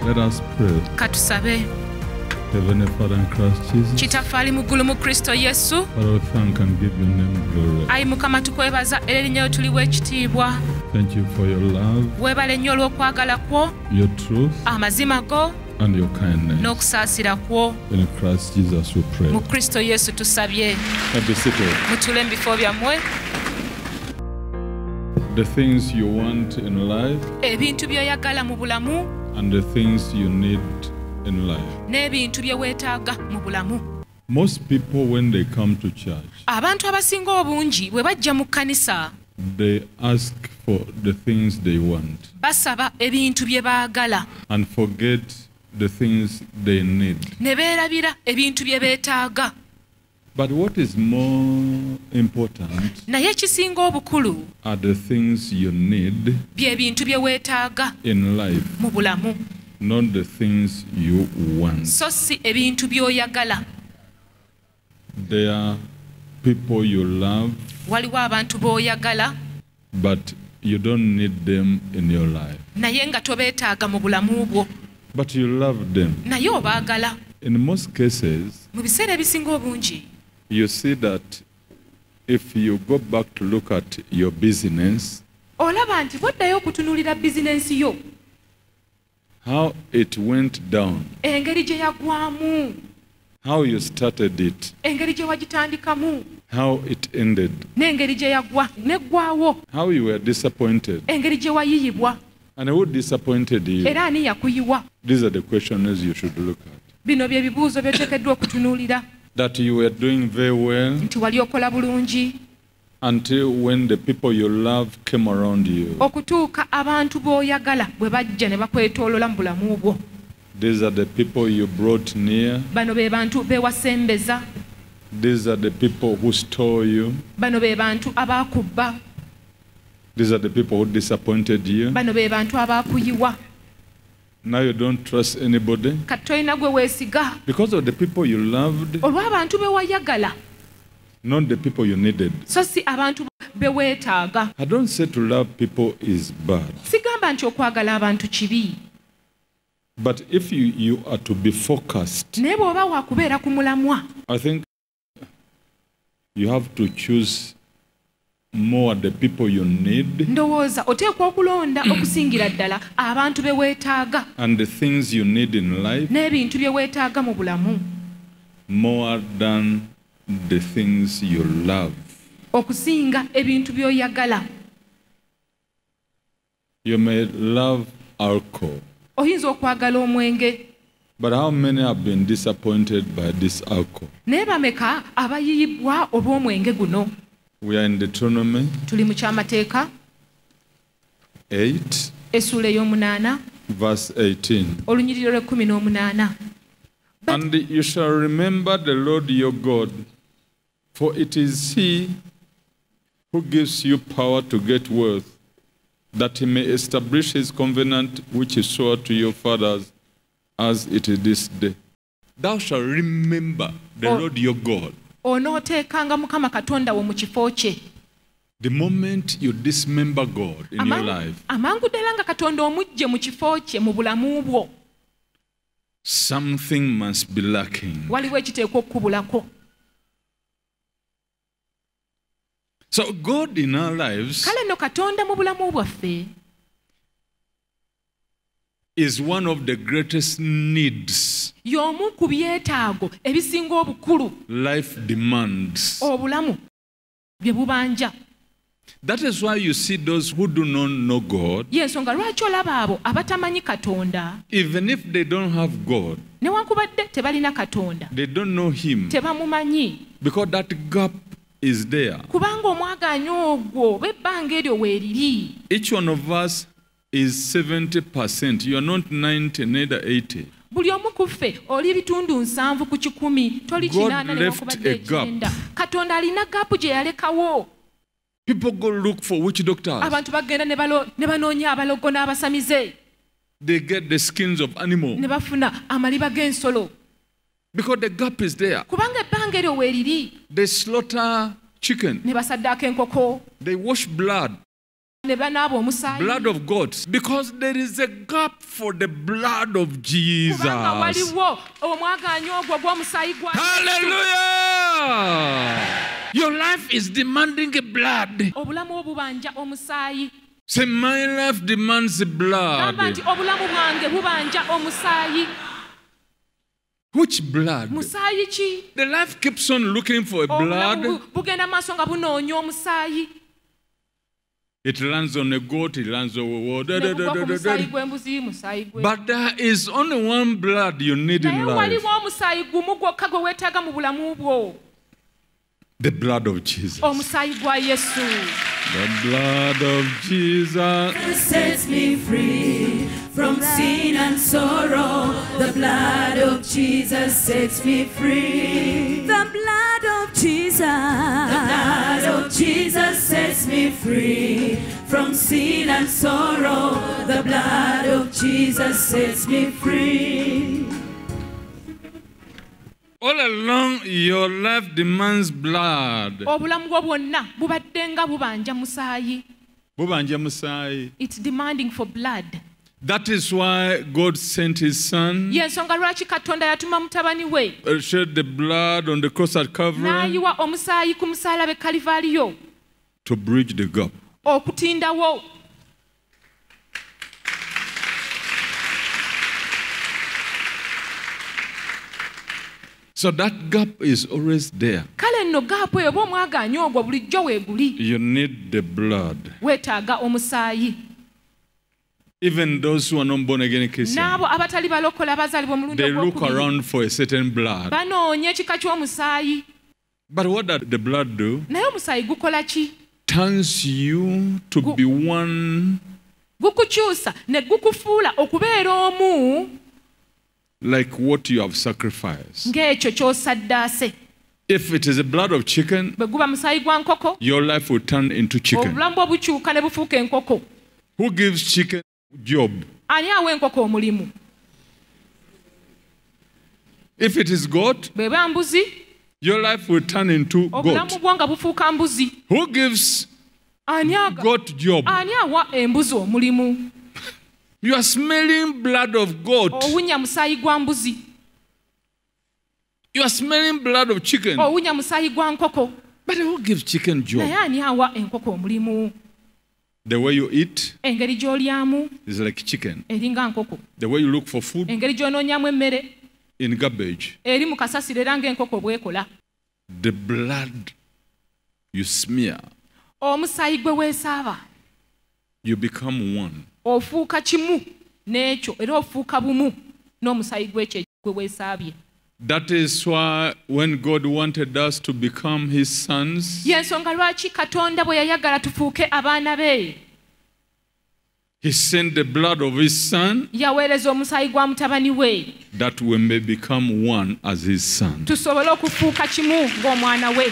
Let us pray. Katusabe. Heavenly Father in Christ Jesus, Kitaffe ali mu ggulu mu Kristo Yesu. Father, we thank and give your name glory. Ayi Mukama tukwebaza era erinnya lyo tuliwa ekitiibwa. Thank you for your love, Weebale nnyo olw'okwagala kwo, your truth, amazima go and your kindness. n'okusaasira kwo. In Christ Jesus we pray. Mu Kristo Yesu tusabye. Be seated. Mutule mu bifo byammwe. The things you want in life Ebintu by'oyagala mu bulamu and the things you need in life. n'ebintu bye weetaaga mu bulamu. Most people, when they come to church, Abantu abasinga obungi bwe bajja mu kkanisa they ask for the things they want basaba ebintu bye baagala and forget the things they need. ne beerabira ebintu bye beetaaga. But what is more important Naye ekisinga obukulu are the things you need bye bintu bye weetaaga in life, mu bulamu, not the things you want. so si ebintu by'oyagala. There are people you love, Waliwo abantu b'oyagala but you don't need them in your life. naye nga tobeetaaga mu bulamu bwo, But you love them. naye obaagala. In most cases, Mu biseera ebisinga obungi you see that if you go back to look at your business, olaba nti bw'oddayo okutunuulira bizinensi yo, how it went down, engeri gye yagwamu, how you started it, engeri gye wagitandikamu, how it ended, n'engeri gye yagwa n'eggwawo, how you were disappointed, engeri gye wayiyibwa, and who disappointed you. era ani yakuyiwa. These are the questions you should look at. Bino bye bibuuzo by'oteekeddwa okutunuulira, That you were doing very well nti wali okola bulungi until when the people you love came around you. okutuuka abantu b'oyagala bwe bajja ne bakwetoolola mu bulamu bwo. These are the people you brought near. Bano be bantu beewasembeza, These are the people who stole you. bano be bantu abaakubba, These are the people who disappointed you. bano be bantu abaakuyiwa. Now you don't trust anybody Kati tolina gwe weesiga because of the people you loved, olw'abantu be wayagala, not the people you needed. so si abantu be weetaaga. I don't say to love people is bad, Sigamba nti okwagala abantu kibi, but if you are to be focused, naye bw'oba waakubeera ku mulamwa, I think you have to choose more the people you need ndowooza oteekwa okulonda okusingira ddala abantu be weetaaga and the things you need in life n'ebintu bye weetaaga mu bulamu more than the things you love. okusinga ebintu by'oyagala. You may love alcohol, Oyinza okwagala omwenge, but how many have been disappointed by this alcohol? naye bameka abayiyibwa olw'omwenge guno. We are in Deuteronomy Tuli mu kyamateeka 8, essuula ey'omunaana verse 18. olunyiriro lw'18. And you shall remember the Lord your God, for it is He who gives you power to get wealth, that He may establish His covenant which He swore to your fathers, as it is this day. Thou shalt remember the Lord your God. Onooteekanga Mukama Katonda wo mu kifo kye. The moment you dismember God in your life, amangu ddala nga Katonda omujje mu kifo kye mu bulamu bwo, something must be lacking. waliwo ekiteekwa okukubulako. So God in our lives Kale nno Katonda mu bulamu bwaffe is one of the greatest needs y'omu ku byetaago ebisinga obukulu life demands. obulamu bye bubanja. That is why you see those who do not know God, Y'ensonga lwaki olaba abo abatamanyi Katonda, even if they don't have God, newankubadde tebalina Katonda, they don't know Him, tebamumanyi, because that gap is there. kubanga omwagaanya ogwo b'ebbanga eryo weeriri. Each one of us is 70%. You are not 90, neither 80. Buli omu ku ffe oli bitundu 7 ku 10, toli God 8 left a gap. 9. Katonda alina gaapu gye yalekawo. People go look for witch doctors. Abantu bagenda ne banoonya abalogo n'abasamize, They get the skins of animals ne bafuna amaliba g'ensolo, because the gap is there. kubanga ebbanga eryo weeriri. They slaughter chicken. Ne basaddaako enkoko, They wash blood. ne banaaba omusaayi. Blood of goats. Because there is a gap for the blood of Jesus. Kubanga waliwo omwagaanya ogwo gw'omusaayi gwa Yesu. Hallelujah! Your life is demanding a blood. Obulamu obubanja omusaayi. Say, my life demands blood. Gamba nti obulamu bwange bubanja omusaayi. Which blood? Musaayi ki? The life keeps on looking for a blood. Obulamu bugenda maaso nga bunoonya omusaayi. It lands on a goat, it lands on a word. Ne bugwa ku musaayi gw'embuzi, musaayi gwe. But there is only one blood you need in Naye life. waliwo omusaayi gumu gwokka gwe weetaaga mu bulamu bwo. The blood of Jesus. Omusaayi gwa Yesu. The blood of Jesus sets me free from sin and sorrow. The blood of Jesus sets me free. The blood of Jesus. The blood of Jesus sets me free from sin and sorrow. The blood of Jesus sets me free. all along your life demands blood. Obulamu bwo bwonna bubaddenga bubanja musaayi. Bubanja musaayi. It's demanding for blood. That is why God sent his son. Yensonga lwaki Katonda yatuma mutabani we. Shed the blood on the cross at Calvary. N'ayiwa omusaayi ku musaalaba Kalivaliyo. To bridge the gap. Okutindawo. So that gap is always there. Kale nno gaapu eyo bw'omwagaanya ogwo bulijjo weeguli. You need the blood. Weetaaga omusaayi. Even those who are not born again Christians, N'abo abatali balokola abazaalibwa omulundi they look ogwokubiri. around for a certain blood. Banoonya ekika ky'omusaayi. But what does the blood do? Naye omusaayi gukola ki? Turns you to be one, Gukukyusa ne gukufuula okubeera omu like what you have sacrificed. ng'ekyo ky'osaddaase. If it is the blood of chicken, Bwe guba musaayi gwa nkoko, your life will turn into chicken. obulamu bwo bukyuka ne bufuuka enkoko. Who gives chicken job? Ani awa enkoko omulimu? If it is goat, Bw'eba mbuzi, your life will turn into obulamu goat. bwo nga bufuuka mbuzi. Who gives Ani aga? goat job? Ani awa embuzi omulimu? You are smelling blood of goat. Owunya musaayi gwa mbuzi. You are smelling blood of chicken. Owunya musaayi gwa nkoko. But who gives chicken job? Naye ani awa enkoko omulimu? The way you eat Engeri gy'olyamu is like chicken. eringa nkoko. The way you look for food Engeri gy'onoonyamu emmere in garbage. eri mu kasasiro era ng'enkoko bw'ekola. The blood you smear, Omusaayi gwe weesaaba you become one. ofuuka kimu n'ekyo era ofuuka bumu n'omusaayi gw'ekyo gwe weesaabye. That is why when God wanted us to become his sons, Y'ensonga lwaki Katonda bwe yayagala tufuuke abaana be, he sent the blood of his son yaweereza omusaayi gwa mutabani we that we may become one as his son. tusobole okufuuka kimu ng'omwana we.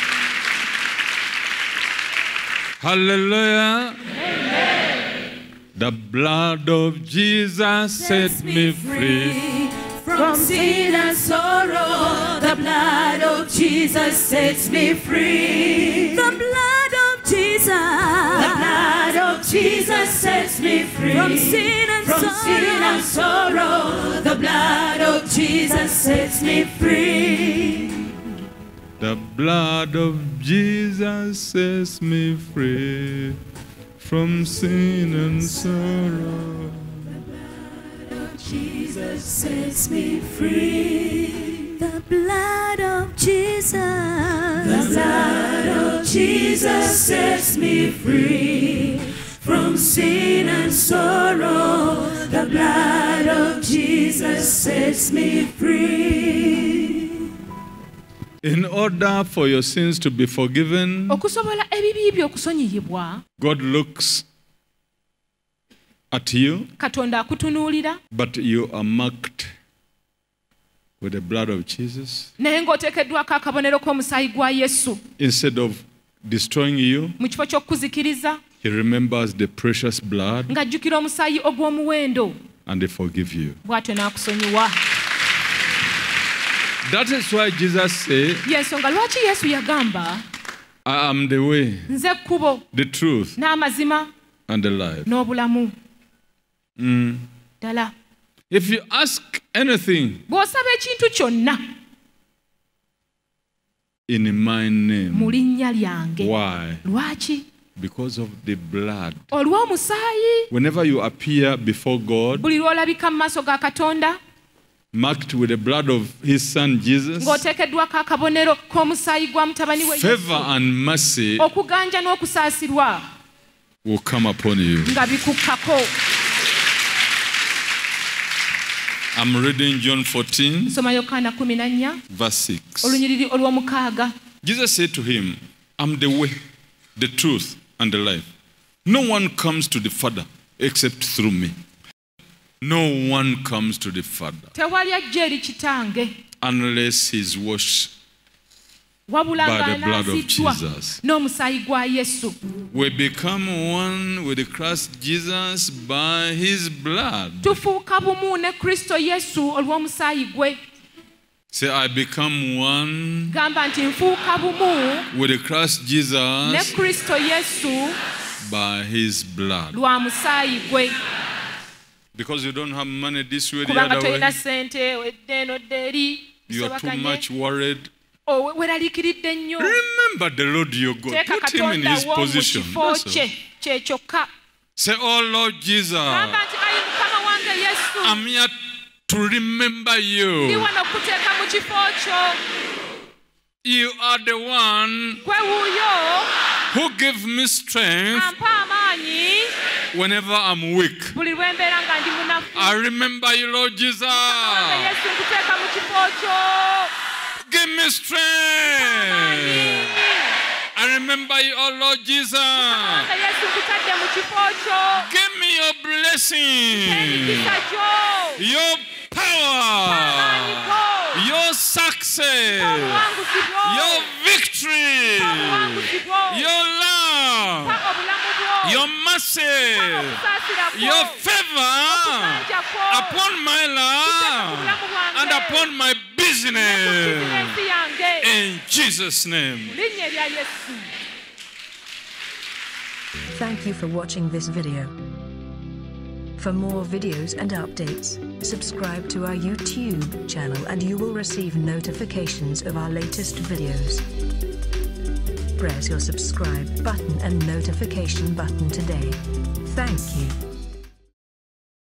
Hallelujah. The blood of Jesus set me free. From sin and sorrow, the blood of Jesus sets me free. The blood of Jesus, the blood of Jesus sets me free. From sin and sorrow, the blood of Jesus sets me free. The blood of Jesus sets me free from sin and sorrow. Jesus sets me free. The blood of Jesus. The blood of Jesus sets me free from sin and sorrow. The blood of Jesus sets me free. In order for your sins to be forgiven, Okusobola ebibi byo okusonyiyibwa, God looks at you, Katonda akutunuulira but you are marked with the blood of Jesus. naye ng'oteekeddwako akabonero k'omusaayi gwa Yesu. Instead of destroying you, Mu kifo ky'okukuzikiriza he remembers the precious blood ng'ajjukira omusaayi ogw'omuwendo, and he forgives you. bw'atyo n'akusonyiwa. That is why Jesus said, Y'ensonga lwaki Yesu yagamba, I am the way, nze kkubo the truth, n'amazima and life. n'obulamu ddala. If you ask anything Bw'osaba ekintu kyonna in my name, mu linnya lyange. why? Lwaki? Because of the blood. Olw'omusaayi. Whenever you appear before God, Buli lw'olabika mu maaso ga Katonda marked with the blood of his son Jesus, ng'oteekeddwako akabonero k'omusaayi gwa mutabani we favor Yesu, and mercy okuganja n'okusaasirwa will come upon you. nga bikukkako. I'm reading John 14, Nsoma Yokaana 14 verse 6. olunyiriri olw'omukaaga. Jesus said to him, I'm the way, the truth, and the life. No one comes to the Father except through me. No one comes to the Father Tewali ajja eri Kitange unless he's washed wabula by the blood of ng'anaasiddwa Jesus. n'omusaayi gwa Yesu. We become one with Christ Jesus by his blood. Tufuuka bumu ne Kristo Yesu olw'omusaayi gwe. Say, I become one Gamba nti nfuuka bumu with Christ ne Jesus Kristo Yesu by his blood. lwa musaayi gwe. Because you don't have money this way, the Kubanga other way. tolina ssente wedde eno dde eri. You are too bisobaganye. much worried. Weraliikiridde nnyo. Remember the Lord your God. Teeka Put him in Katonda his wo mu position. kifo That's all. kye kye kyokka. Say, oh Lord Jesus, Gamba nti ayi Mukama wange Yesu, I'm here to remember ndi you. wano okuteeka mu kifo kyo. You are the one Gwe wuuyo who give me strength ampa amaanyi whenever I'm weak. buli lwe mbeera nga ndi munafu. I remember you, Lord Jesus. Wange Yesu, nkuteeka mu kifo kyo. Give me strength. I remember you, oh Lord Jesus. Wange Yesu, nkutadde mu kifo kyo. Give me your blessing, Emikisa gyo. your power, Amaanyi go. your success, Obuwanguzi bwo. your victory, Obuwanguzi bwo. your love, Pa obulamu bwo. your mercy, Okusaasira kwo. your favor Okuganja kwo. upon my life and upon my business. Bizinensi yange. In Jesus' name. Mu linnya erya Yesu. Thank you for watching this video. For more videos and updates, subscribe to our YouTube channel and you will receive notifications of our latest videos. Press your subscribe button and notification button today. Thank you.